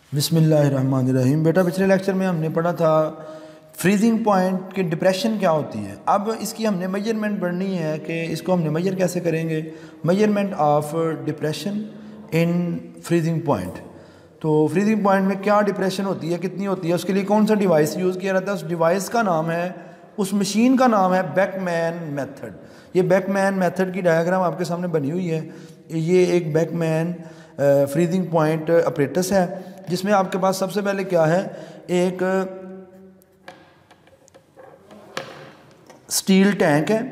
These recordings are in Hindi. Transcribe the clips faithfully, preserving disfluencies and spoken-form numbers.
बिस्मिल्लाहिर्रहमानिर्रहीम। बेटा पिछले लेक्चर में हमने पढ़ा था फ्रीजिंग पॉइंट की डिप्रेशन क्या होती है। अब इसकी हमने मेजरमेंट पढ़नी है कि इसको हमने मेजर कैसे करेंगे। Measurement of depression in freezing point. तो फ्रीजिंग पॉइंट में क्या डिप्रेशन होती है, कितनी होती है, उसके लिए कौन सा डिवाइस यूज़ किया जाता है। उस डिवाइस का नाम है, उस मशीन का नाम है बैकमैन मेथड। ये बैकमैन मेथड की डायग्राम आपके सामने बनी हुई है। ये एक बैकमैन फ्रीजिंग पॉइंट अपरेटस है, जिसमें आपके पास सबसे पहले क्या है, एक स्टील टैंक है।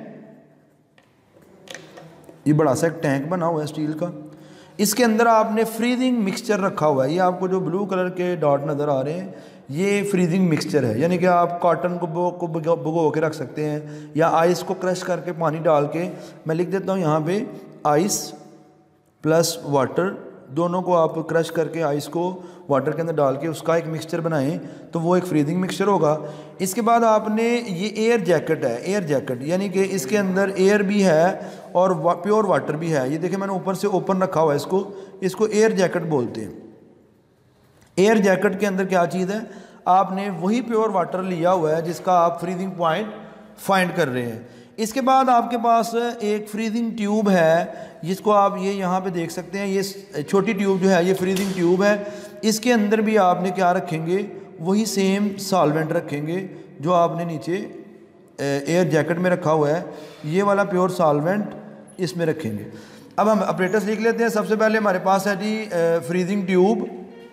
ये बड़ा सा एक टैंक बना हुआ है स्टील का। इसके अंदर आपने फ्रीजिंग मिक्सचर रखा हुआ है। ये आपको जो ब्लू कलर के डॉट नज़र आ रहे हैं, ये फ्रीजिंग मिक्सचर है। यानी कि आप कॉटन को बो को भिगो के रख सकते हैं, या आइस को क्रश करके पानी डाल के, मैं लिख देता हूँ यहाँ पे, आइस प्लस वाटर, दोनों को आप क्रश करके आइस को वाटर के अंदर डाल के उसका एक मिक्सचर बनाएं, तो वो एक फ्रीजिंग मिक्सचर होगा। इसके बाद आपने, ये एयर जैकेट है, एयर जैकेट यानी कि इसके अंदर एयर भी है और वा, प्योर वाटर भी है। ये देखिए मैंने ऊपर से ओपन रखा हुआ है इसको, इसको एयर जैकेट बोलते हैं। एयर जैकेट के अंदर क्या चीज़ है, आपने वही प्योर वाटर लिया हुआ है जिसका आप फ्रीजिंग पॉइंट फाइंड कर रहे हैं। इसके बाद आपके पास एक फ्रीजिंग ट्यूब है, जिसको आप ये यहाँ पे देख सकते हैं। ये छोटी ट्यूब जो है, ये फ्रीजिंग ट्यूब है। इसके अंदर भी आपने क्या रखेंगे, वही सेम सॉल्वेंट रखेंगे जो आपने नीचे एयर जैकेट में रखा हुआ है। ये वाला प्योर सॉल्वेंट इसमें रखेंगे। अब हम ऑपरेटर्स लिख लेते हैं। सबसे पहले हमारे पास है जी फ्रीजिंग ट्यूब।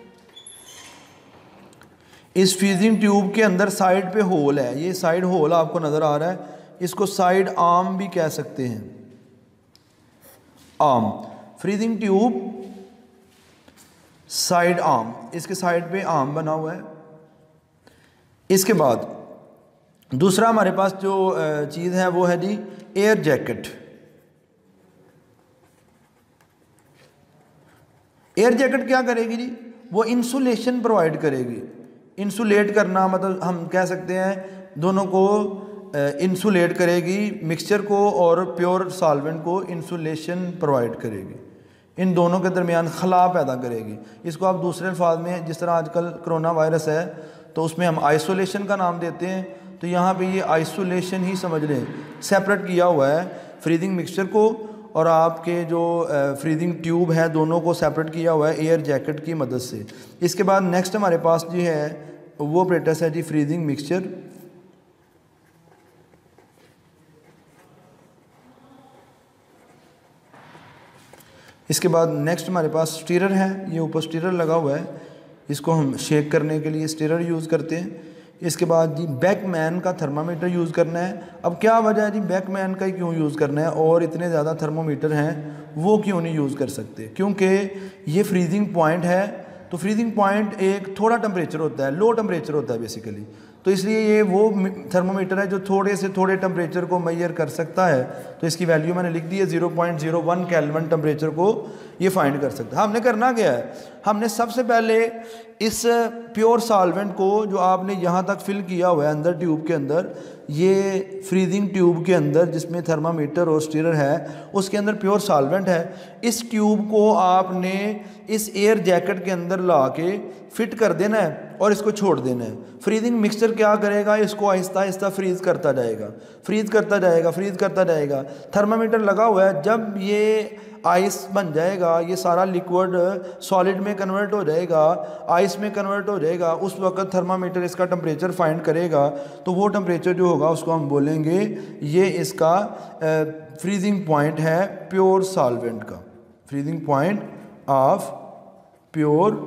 इस फ्रीजिंग ट्यूब के अंदर साइड पे होल है, ये साइड होल आपको नज़र आ रहा है। इसको साइड आर्म भी कह सकते हैं, arm. Freezing tube side arm, इसके साइड पे आर्म बना हुआ है। इसके बाद दूसरा हमारे पास जो चीज़ है वो है जी एयर जैकेट। एयर जैकेट क्या करेगी जी, वो इंसुलेशन प्रोवाइड करेगी। इंसुलेट करना मतलब हम कह सकते हैं दोनों को इंसुलेट करेगी, मिक्सचर को और प्योर सॉल्वेंट को इंसुलेशन प्रोवाइड करेगी। इन दोनों के दरमियान खला पैदा करेगी। इसको आप दूसरे अल्फाज में, जिस तरह आजकल कोरोना वायरस है तो उसमें हम आइसोलेशन का नाम देते हैं, तो यहाँ पे ये आइसोलेशन ही समझ लें। सेपरेट किया हुआ है फ्रीजिंग मिक्सचर को और आपके जो फ्रीजिंग ट्यूब है, दोनों को सेपरेट किया हुआ है एयर जैकेट की मदद से। इसके बाद नेक्स्ट हमारे पास जो है वो ऑपरेटस है जी फ्रीजिंग मिक्सचर। इसके बाद नेक्स्ट हमारे पास स्टीरर है। ये ऊपर स्टीरर लगा हुआ है, इसको हम शेक करने के लिए स्टीरर यूज़ करते हैं। इसके बाद जी बैकमैन का थर्मामीटर यूज़ करना है। अब क्या वजह है जी बैकमैन का ही क्यों यूज़ करना है, और इतने ज़्यादा थर्मोमीटर हैं वो क्यों नहीं यूज़ कर सकते, क्योंकि ये फ्रीजिंग पॉइंट है। तो फ्रीजिंग पॉइंट एक थोड़ा टेम्परेचर होता है, लो टेम्परेचर होता है बेसिकली। तो इसलिए ये वो थर्मोमीटर है जो थोड़े से थोड़े टेम्परेचर को मेजर कर सकता है। तो इसकी वैल्यू मैंने लिख दी है, zero point zero one kelvin temperature को ये फाइंड कर सकता है। हमने करना क्या है, हमने सबसे पहले इस प्योर सॉल्वेंट को जो आपने यहाँ तक फिल किया हुआ है अंदर ट्यूब के अंदर, ये फ्रीजिंग ट्यूब के अंदर जिसमें थर्मामीटर और स्टीरर है, उसके अंदर प्योर सॉल्वेंट है। इस ट्यूब को आपने इस एयर जैकेट के अंदर ला के फिट कर देना है और इसको छोड़ देना है। फ्रीजिंग मिक्सचर क्या करेगा, इसको आहिस्ता आहिस्ता फ्रीज करता जाएगा, फ्रीज करता जाएगा, फ्रीज करता जाएगा। थर्मामीटर लगा हुआ है, जब ये आइस बन जाएगा, ये सारा लिक्विड सॉलिड में कन्वर्ट हो जाएगा, आइस में कन्वर्ट हो जाएगा, उस वक्त थर्मामीटर इसका टेम्परेचर फाइंड करेगा। तो वो टेम्परेचर जो होगा उसको हम बोलेंगे ये इसका फ्रीजिंग पॉइंट है प्योर सॉल्वेंट का, freezing point of pure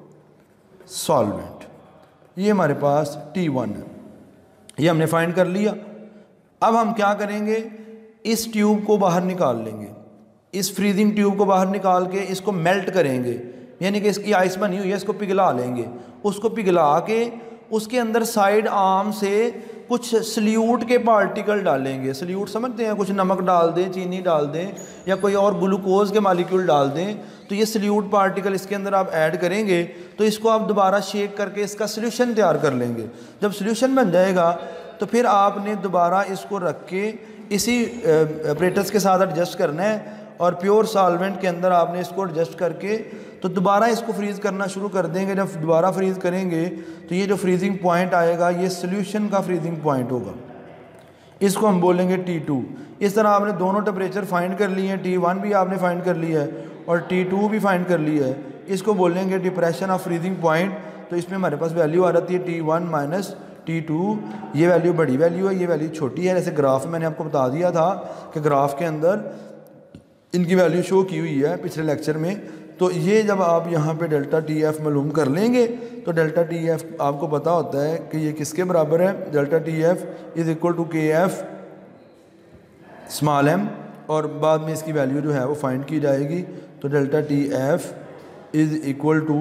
solvent. ये हमारे पास टी वन है, ये हमने फाइंड कर लिया। अब हम क्या करेंगे, इस ट्यूब को बाहर निकाल लेंगे, इस फ्रीजिंग ट्यूब को बाहर निकाल के इसको मेल्ट करेंगे, यानी कि इसकी आइस बनी हुई है, इसको पिघला लेंगे। उसको पिघला के उसके अंदर साइड आर्म से कुछ सल्यूट के पार्टिकल डालेंगे। सल्यूट समझते हैं, कुछ नमक डाल दें, चीनी डाल दें, या कोई और ग्लूकोज के मालिक्यूल डाल दें। तो ये सल्यूट पार्टिकल इसके अंदर आप ऐड करेंगे, तो इसको आप दोबारा शेक करके इसका सॉल्यूशन तैयार कर लेंगे। जब सॉल्यूशन बन जाएगा तो फिर आपने दोबारा इसको रख के इसी ऑपरेटर्स के साथ एडजस्ट करना है और प्योर सॉल्वेंट के अंदर आपने इसको एडजस्ट करके तो दोबारा इसको फ्रीज़ करना शुरू कर देंगे। जब दोबारा फ्रीज़ करेंगे तो ये जो फ्रीजिंग पॉइंट आएगा ये सोल्यूशन का फ्रीजिंग पॉइंट होगा, इसको हम बोलेंगे टी टू। इस तरह आपने दोनों टेम्परेचर फाइंड कर लिए हैं, टी वन भी आपने फाइंड कर लिया है और टी टू भी फाइंड कर लिया है। इसको बोलेंगे डिप्रेशन ऑफ फ्रीजिंग पॉइंट। तो इसमें हमारे पास वैल्यू आ जाती है T one minus T two. ये वैल्यू बड़ी वैल्यू है, ये वैल्यू छोटी है। जैसे ग्राफ मैंने आपको बता दिया था कि ग्राफ के अंदर इनकी वैल्यू शो की हुई है पिछले लेक्चर में। तो ये जब आप यहाँ पे डेल्टा टी एफ मालूम कर लेंगे तो डेल्टा टी एफ आपको पता होता है कि ये किसके बराबर है। Delta T F is equal to K F small M, और बाद में इसकी वैल्यू जो है वो फाइंड की जाएगी। तो delta T F is equal to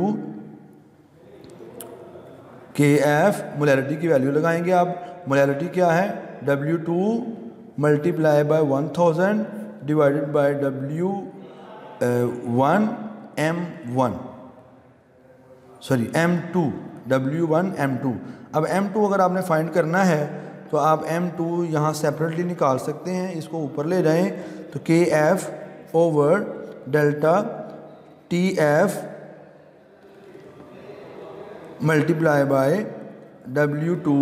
K F, molarity की वैल्यू लगाएंगे आप। मोलैरिटी क्या है, W two multiply by one thousand divided by W one M one, sorry M two, W one M two. अब एम टू अगर आपने फाइंड करना है तो आप एम टू यहाँ सेपरेटली निकाल सकते हैं, इसको ऊपर ले जाएं तो K F over delta T F multiply by W two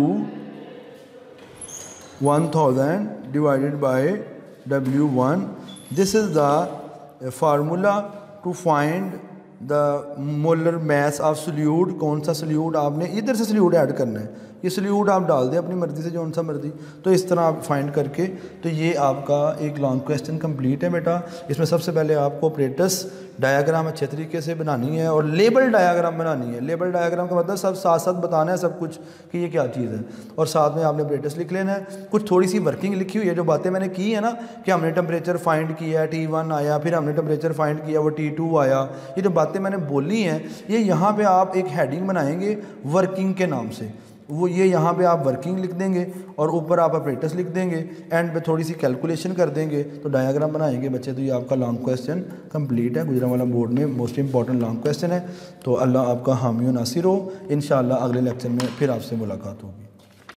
one thousand divided by W one. This is the formula to find the molar mass of solute. कौन सा सोल्यूट आपने इधर से सोल्यूट ऐड करना है, ये सोल्यूट आप डाल दें अपनी मर्ज़ी से जौन सा मर्ज़ी। तो इस तरह आप फाइंड करके, तो ये आपका एक लॉन्ग क्वेश्चन कंप्लीट है बेटा। इसमें सबसे पहले आपको ऑपरेटर्स डायग्राम अच्छे तरीके से बनानी है और लेबल डायग्राम बनानी है। लेबल डायग्राम का मतलब सब साथ साथ बताना है सब कुछ कि ये क्या चीज़ है, और साथ में आपने ऑपरेटर्स लिख लेना है। कुछ थोड़ी सी वर्किंग लिखी हुई है, जो बातें मैंने की है ना कि हमने टेम्परेचर फाइंड किया, टी वन आया, फिर हमने टेम्परेचर फाइंड किया वो टी टू आया। ये जो बातें मैंने बोली हैं ये यहाँ पे आप एक हेडिंग बनाएंगे वर्किंग के नाम से। वो ये यहाँ पे आप वर्किंग लिख देंगे और ऊपर आप ऑपरेटर्स लिख देंगे, एंड पे थोड़ी सी कैलकुलेशन कर देंगे तो डायग्राम बनाएंगे बच्चे। तो ये आपका लॉन्ग क्वेश्चन कंप्लीट है, गुजरांवाला बोर्ड में मोस्ट इंपॉर्टेंट लॉन्ग क्वेश्चन है। तो अल्लाह आपका हामी और नासिर हो। इंशाअल्लाह अगले लेक्चर में फिर आपसे मुलाकात होगी।